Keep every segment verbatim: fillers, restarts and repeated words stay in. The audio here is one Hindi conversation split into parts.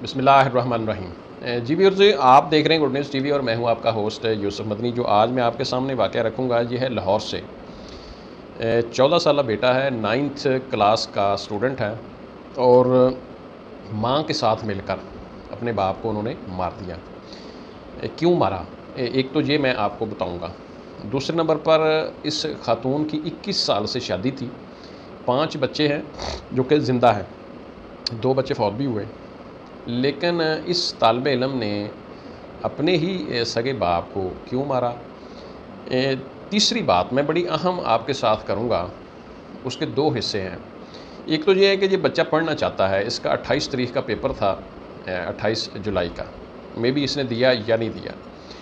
बिस्मिल्लाहिर्रहमानिर्रहीम। जी व्यूअर्स, आप देख रहे हैं गुड न्यूज़ टीवी और मैं हूं आपका होस्ट यूसुफ मदनी। जो आज मैं आपके सामने वाक़या रखूंगा ये है लाहौर से। चौदह साल बेटा है, नाइन्थ क्लास का स्टूडेंट है और मां के साथ मिलकर अपने बाप को उन्होंने मार दिया। क्यों मारा, एक तो ये मैं आपको बताऊंगा। दूसरे नंबर पर इस खातून की इक्कीस साल से शादी थी, पाँच बच्चे हैं जो कि ज़िंदा हैं, दो बच्चे फौत भी हुए। लेकिन इस तालिब इल्म ने अपने ही सगे बाप को क्यों मारा। तीसरी बात मैं बड़ी अहम आपके साथ करूंगा, उसके दो हिस्से हैं। एक तो ये है कि ये बच्चा पढ़ना चाहता है, इसका अट्ठाईस तारीख का पेपर था, अट्ठाईस जुलाई का, मे बी इसने दिया या नहीं दिया।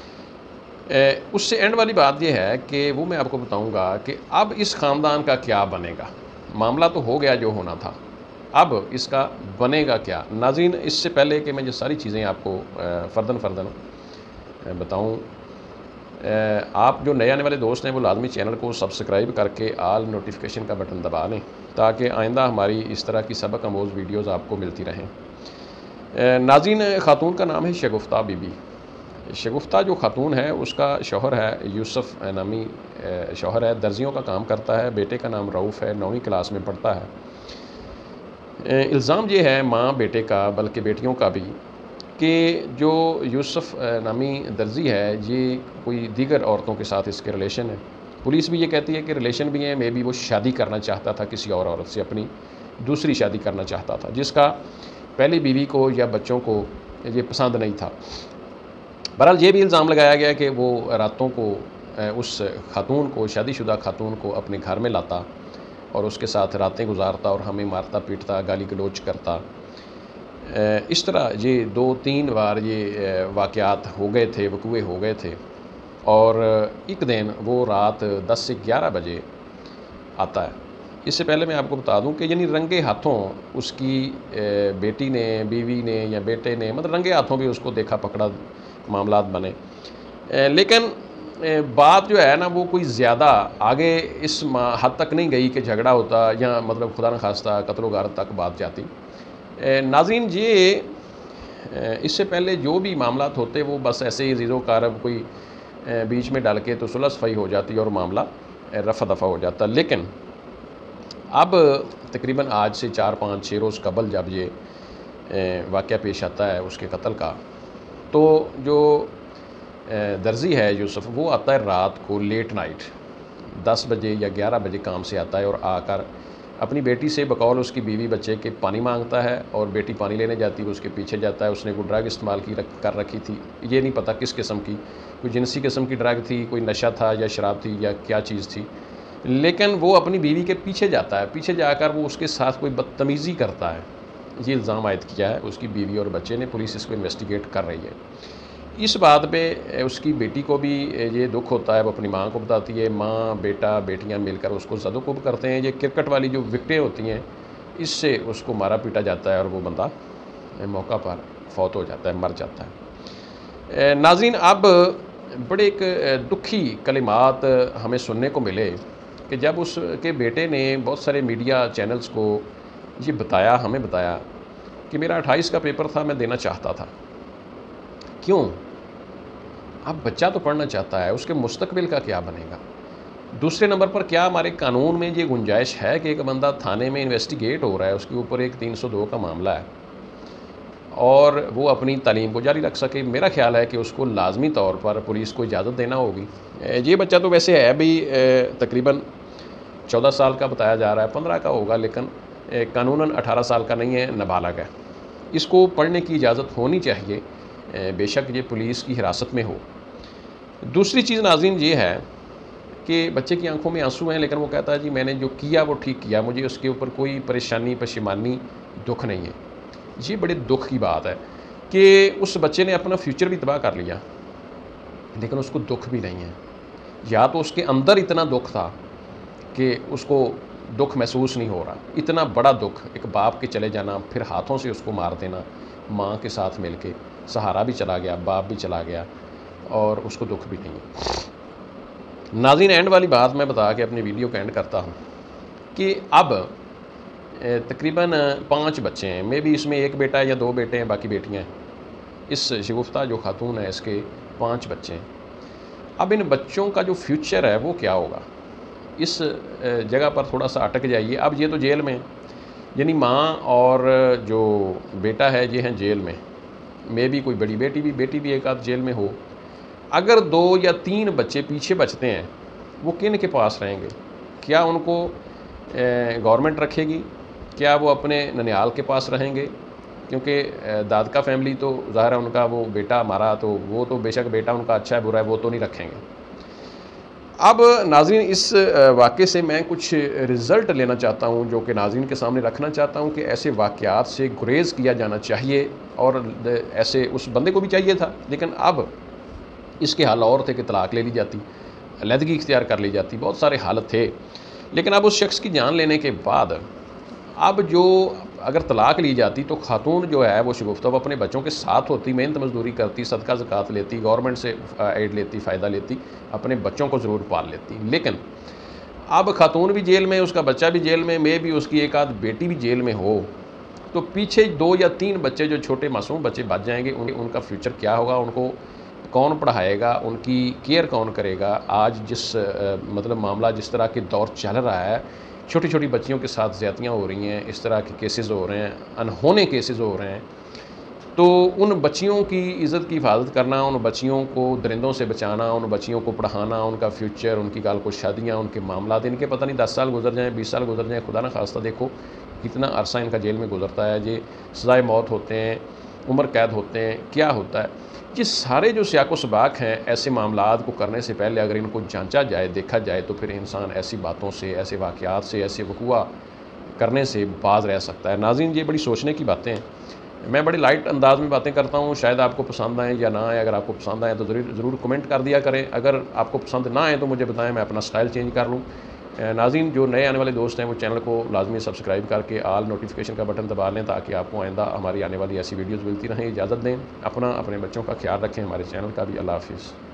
उससे एंड वाली बात यह है कि वो मैं आपको बताऊंगा कि अब इस ख़ानदान का क्या बनेगा। मामला तो हो गया जो होना था, अब इसका बनेगा क्या। नाज़रीन, इससे पहले कि मैं ये सारी चीज़ें आपको फ़र्दन फ़र्दन बताऊं, आप जो नए आने वाले दोस्त हैं वो लाजमी चैनल को सब्सक्राइब करके आल नोटिफिकेशन का बटन दबा लें ताकि आइंदा हमारी इस तरह की सबक आमोज़ वीडियोस आपको मिलती रहें। नाज़रीन, ख़ातून का नाम है शगुफ्ता बीबी। शगुफ्ता जो ख़ातून है उसका शौहर है यूसुफ नामी शौहर है, दर्जियों का काम करता है। बेटे का नाम रऊफ़ है, नौवीं क्लास में पढ़ता है। इल्ज़ाम ये है माँ बेटे का, बल्कि बेटियों का भी, कि जो यूसुफ नामी दर्जी है ये कोई दीगर औरतों के साथ इसके रिलेशन है। पुलिस भी ये कहती है कि रिलेशन भी है, मे बी वो शादी करना चाहता था किसी और औरत से, अपनी दूसरी शादी करना चाहता था, जिसका पहली बीवी को या बच्चों को ये पसंद नहीं था। बहरहाल ये भी इल्ज़ाम लगाया गया कि वो रातों को उस खातून को, शादीशुदा खातून को अपने घर में लाता और उसके साथ रातें गुजारता और हमें मारता पीटता, गाली गलोच करता। इस तरह ये दो तीन बार ये वाक़यात हो गए थे, वक़ूए हो गए थे। और एक दिन वो रात दस से ग्यारह बजे आता है। इससे पहले मैं आपको बता दूं कि यानी रंगे हाथों उसकी बेटी ने, बीवी ने या बेटे ने, मतलब रंगे हाथों भी उसको देखा पकड़ा, मामलात बने। लेकिन बात जो है ना वो कोई ज़्यादा आगे इस हद तक नहीं गई कि झगड़ा होता या मतलब खुदा न खास्ता कत्ल गारत तक बात जाती। नाज़रीन, ये इससे पहले जो भी मामलात होते वो बस ऐसे ही ज़ीरो कारब कोई बीच में डाल के तो सुलह सफ़ाई हो जाती और मामला रफ़ा दफ़ा हो जाता। लेकिन अब तकरीबन आज से चार पाँच छः रोज़ कबल जब ये वाक़या पेश आता है उसके कत्ल का, तो जो दर्जी है यूसुफ, वो आता है रात को लेट नाइट दस बजे या ग्यारह बजे काम से आता है और आकर अपनी बेटी से बकौल उसकी बीवी बच्चे के पानी मांगता है और बेटी पानी लेने जाती है, उसके पीछे जाता है। उसने कोई ड्रग इस्तेमाल की रख, कर रखी थी, ये नहीं पता किस किस्म की, कोई जिनसी किस्म की ड्रग थी, कोई नशा था या शराब थी या क्या चीज़ थी। लेकिन वो अपनी बीवी के पीछे जाता है, पीछे जाकर वो उसके साथ कोई बदतमीज़ी करता है। ये इल्ज़ाम आयद किया है उसकी बीवी और बच्चे ने। पुलिस इसको इन्वेस्टिगेट कर रही है। इस बात पे उसकी बेटी को भी ये दुख होता है, वो अपनी माँ को बताती है। माँ बेटा बेटियाँ मिलकर उसको ज़दोकुब करते हैं। ये क्रिकेट वाली जो विकटें होती हैं, इससे उसको मारा पीटा जाता है और वो बंदा मौका पर फौत हो जाता है, मर जाता है। नाज़रीन, अब बड़े एक दुखी कलिमात हमें सुनने को मिले कि जब उसके बेटे ने बहुत सारे मीडिया चैनल्स को ये बताया, हमें बताया कि मेरा अट्ठाईस का पेपर था, मैं देना चाहता था। क्यों? अब बच्चा तो पढ़ना चाहता है, उसके मुस्तकबिल का क्या बनेगा। दूसरे नंबर पर क्या हमारे कानून में ये गुंजाइश है कि एक बंदा थाने में इन्वेस्टिगेट हो रहा है, उसके ऊपर एक तीन सौ दो का मामला है और वो अपनी तालीम को जारी रख सके? मेरा ख्याल है कि उसको लाजमी तौर पर पुलिस को इजाज़त देना होगी। ये बच्चा तो वैसे है भी तकरीबन चौदह साल का बताया जा रहा है, पंद्रह का होगा, लेकिन कानूनन अठारह साल का नहीं है, नाबालिग है। इसको पढ़ने की इजाज़त होनी चाहिए, बेशक ये पुलिस की हिरासत में हो। दूसरी चीज़ नाज़रीन ये है कि बच्चे की आंखों में आंसू हैं, लेकिन वो कहता है जी मैंने जो किया वो ठीक किया, मुझे उसके ऊपर कोई परेशानी पशेमानी दुख नहीं है। ये बड़े दुख की बात है कि उस बच्चे ने अपना फ्यूचर भी तबाह कर लिया, लेकिन उसको दुख भी नहीं है। या तो उसके अंदर इतना दुख था कि उसको दुख महसूस नहीं हो रहा। इतना बड़ा दुख, एक बाप के चले जाना, फिर हाथों से उसको मार देना, माँ के साथ मिलके, सहारा भी चला गया, बाप भी चला गया और उसको दुख भी नहीं है। नाज़रीन, एंड वाली बात मैं बता के अपनी वीडियो को एंड करता हूँ कि अब तकरीबन पाँच बच्चे हैं, मे बी इसमें एक बेटा या दो बेटे हैं, बाकी बेटियां हैं। इस शगुफ्ता जो खातून है इसके पाँच बच्चे हैं। अब इन बच्चों का जो फ्यूचर है वो क्या होगा, इस जगह पर थोड़ा सा अटक जाइए। अब ये तो जेल में, यानी माँ और जो बेटा है ये हैं जेल में, मे बी कोई बड़ी बेटी भी बेटी भी एक आध जेल में हो। अगर दो या तीन बच्चे पीछे बचते हैं, वो किन के पास रहेंगे? क्या उनको गवर्नमेंट रखेगी? क्या वो अपने ननिहाल के पास रहेंगे? क्योंकि दादका फैमिली तो ज़ाहिर है उनका वो बेटा मारा, तो वो तो बेशक बेटा उनका अच्छा है बुरा है वो तो नहीं रखेंगे। अब नाज़रीन, इस वाक़े से मैं कुछ रिज़ल्ट लेना चाहता हूँ जो कि नाज़रीन के सामने रखना चाहता हूँ कि ऐसे वाक़यात से गुरेज़ किया जाना चाहिए, और ऐसे उस बंदे को भी चाहिए था, लेकिन अब इसके हाल और थे कि तलाक ले ली जाती, अलहदगी इख्तियार कर ली जाती, बहुत सारे हालत थे। लेकिन अब उस शख्स की जान लेने के बाद अब जो अगर तलाक ली जाती तो खातून जो है वो शगुफ्ता अपने बच्चों के साथ होती, मेहनत मजदूरी करती, सदका ज़कात लेती, गवर्नमेंट से एड लेती, फ़ायदा लेती, अपने बच्चों को ज़रूर पाल लेती। लेकिन अब खातून भी जेल में, उसका बच्चा भी जेल में, मे भी उसकी एक आध बेटी भी जेल में हो, तो पीछे दो या तीन बच्चे जो छोटे मासूम बच्चे बच जाएंगे, उन, उनका फ्यूचर क्या होगा, उनको कौन पढ़ाएगा, उनकी केयर कौन करेगा? आज जिस आ, मतलब मामला जिस तरह के दौर चल रहा है, छोटी छोटी बच्चियों के साथ ज़्यादतियाँ हो रही हैं, इस तरह के केसेस हो रहे हैं, अनहोने केसेस हो रहे हैं, तो उन बच्चियों की इज़्ज़त की हिफाजत करना, उन बच्चियों को दरिंदों से बचाना, उन बच्चियों को पढ़ाना, उनका फ्यूचर, उनकी गाल को शादियाँ, उनके मामला, इनके पता नहीं दस साल गुजर जाएँ, बीस साल गुजर जाएँ, खुदा न खास्ता देखो कितना अरसा इनका जेल में गुजरता है, ये सज़ाए मौत होते हैं, उम्र कैद होते हैं, क्या होता है। ये सारे जो सियाको सबाक हैं, ऐसे मामलात को करने से पहले अगर इनको जांचा जाए, देखा जाए, तो फिर इंसान ऐसी बातों से, ऐसे वाक़यात से, ऐसे वक़ुआ करने से बाज रह सकता है। नाज़रीन, ये बड़ी सोचने की बातें हैं। मैं बड़ी लाइट अंदाज में बातें करता हूँ, शायद आपको पसंद आए या ना आए। अगर आपको पसंद आए तो ज़रूर ज़रूर कमेंट कर दिया करें। अगर आपको पसंद ना आए तो मुझे बताएं, मैं अपना स्टाइल चेंज कर लूँ। नाज़रीन, जो नए आने वाले दोस्त हैं वो चैनल को लाजमी सब्सक्राइब करके आल नोटिफिकेशन का बटन दबा लें, ताकि आपको आइंदा हमारी आने वाली ऐसी वीडियोज़ मिलती रहें। इजाज़त दें, अपना अपने बच्चों का ख्याल रखें, हमारे चैनल का भी। अल्लाह हाफ़िज़।